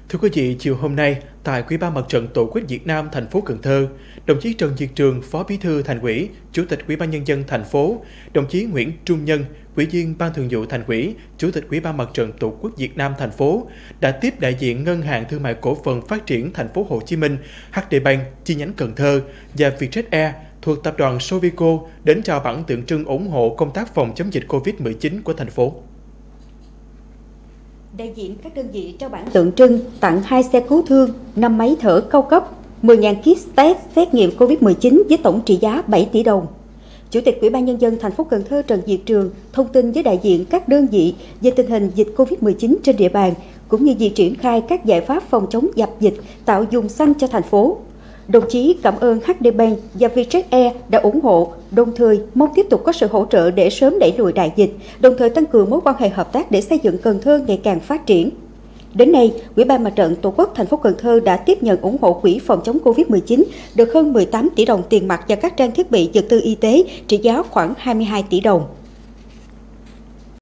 Thưa quý vị, chiều hôm nay, tại Ủy ban Mặt trận Tổ quốc Việt Nam thành phố Cần Thơ, đồng chí Trần Việt Trường, Phó Bí thư Thành ủy, Chủ tịch Ủy ban Nhân dân thành phố, đồng chí Nguyễn Trung Nhân, Ủy viên Ban Thường vụ Thành ủy, Chủ tịch Ủy ban Mặt trận Tổ quốc Việt Nam thành phố đã tiếp đại diện Ngân hàng Thương mại Cổ phần Phát triển Thành phố Hồ Chí Minh, HD Bank chi nhánh Cần Thơ và Vietjet Air thuộc tập đoàn Sovico đến trao bản tượng trưng ủng hộ công tác phòng chống dịch Covid-19 của thành phố. Đại diện các đơn vị trao bản tượng trưng tặng 2 xe cứu thương, 5 máy thở cao cấp, 10.000 kit test xét nghiệm Covid-19 với tổng trị giá 7 tỷ đồng. Chủ tịch Ủy ban Nhân dân thành phố Cần Thơ Trần Việt Trường thông tin với đại diện các đơn vị về tình hình dịch Covid-19 trên địa bàn, cũng như việc triển khai các giải pháp phòng chống dập dịch, tạo vùng xanh cho thành phố. Đồng chí cảm ơn HD Bank và Vietjet Air đã ủng hộ, đồng thời mong tiếp tục có sự hỗ trợ để sớm đẩy lùi đại dịch, đồng thời tăng cường mối quan hệ hợp tác để xây dựng Cần Thơ ngày càng phát triển. Đến nay, Ủy ban Mặt trận Tổ quốc thành phố Cần Thơ đã tiếp nhận ủng hộ quỹ phòng chống Covid-19 được hơn 18 tỷ đồng tiền mặt và các trang thiết bị vật tư y tế trị giá khoảng 22 tỷ đồng.